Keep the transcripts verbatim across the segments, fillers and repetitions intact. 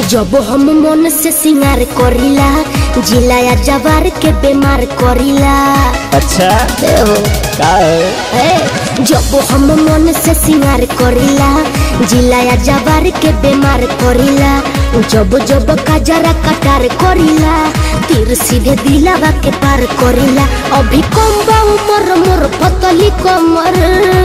जब हम मन से सिंगार करीला जिलाया जवार के बीमार करीला। अच्छा का है जब हम मन से सिंगार करीला जिलाया जवार के बीमार करीला। जब जब काजरा कटार करीला तीर सीधे दिलावा के पार करीला। अभी कम बा उमर मोर पतली कमर,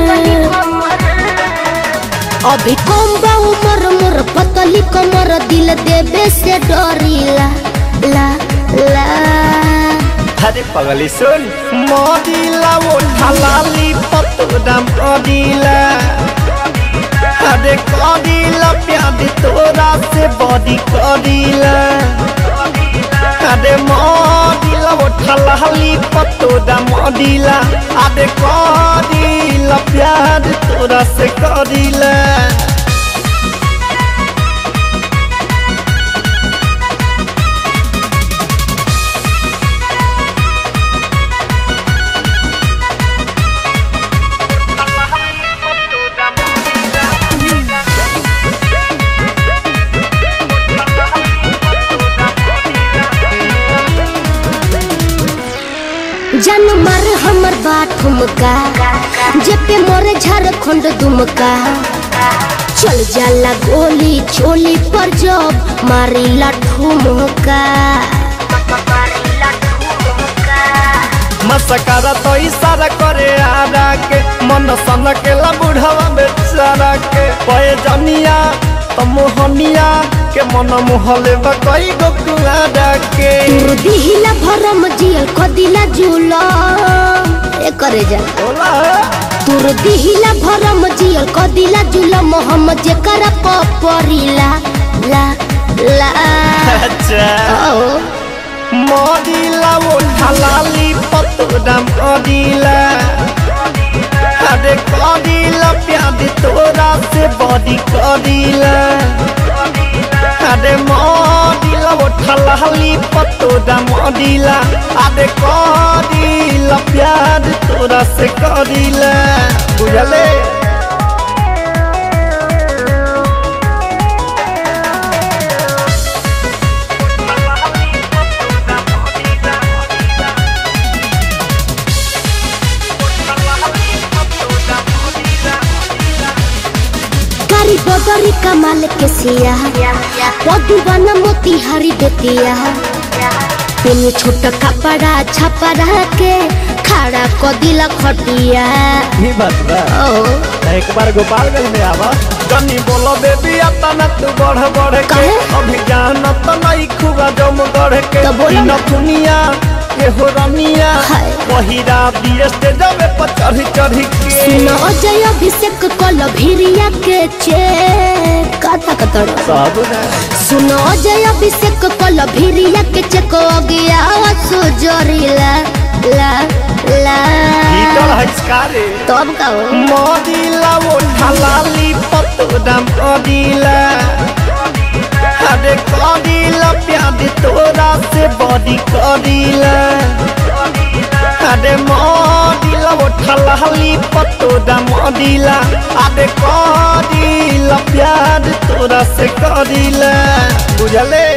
अभी कम बा उमर मोर पतली कमर। दिल देवे से डरीला ला ला। अरे पगली सुन मोदीला वो ढलाली पतुदम कदीला। अरे कदीला प्यादी तोरा से बॉडी कदीला। अरे मोदीला वो ढलाली पतुदम कदीला। अरे कदीला प्यादी तोरा से कदीला। जन मर हमर बात ठुमका जेपे मोरे झारखंड दुमका। चल जाला गोली चोली पर जब मारीला ठुमका। मस्करा तो इशारा करे आरा के मन सन के ला बुढ़ावा बेचारा के। पए जनिया तो मोहनिया के मन मोहले बकई गो कुआरा के। तू दिहिला भरम जियल कदिला जुला ए करे जा तू दिहिला भरम जियल कदिला जुला। मोहम्मद जेकरा पपरीला ला ला। अच्छा ओ मोदीला वो ढलाली पतुदम कदीला। अरे कदीला प्यादी तोरा से बॉडी कदीला। अरे मोदीला वो ढलाली पतुदम कदीला। अरे कदीला प्यादी तोरा से कदीला। बुझले बदरी कमाल के सिया पदुबन मोतिहारी बेतिया। पेन छोट कपड़ा छपरा के खड़ा कदिला खटिया। ये बात बा ओ एक बार गोपालगंज में आवा कनी बोलो बेबी आता न तू बढ़ बढ़ के। अभी जान तो नहीं खुगा जम गढ़ के। न दुनिया के हो रनिया वहीरा बीएस ते जावे पर चढ़ी चढ़ी के। सुनो अजय अभिषेक कल भिरिया के चे कथा कतड़ सब ना। सुनो अजय अभिषेक कल भिरिया के चेक गया सुजरीला ला ला। इधर हचकारे तब का हो मोदीला वो ढलाली पतुदम कदीला। अरे कदीला प्यादी तोरा से बॉडी कदीला। अरे मोदीला वो ढलाली पतुदम कदीला। अरे कदीला प्यादी तोरा से कदीला। बुझले।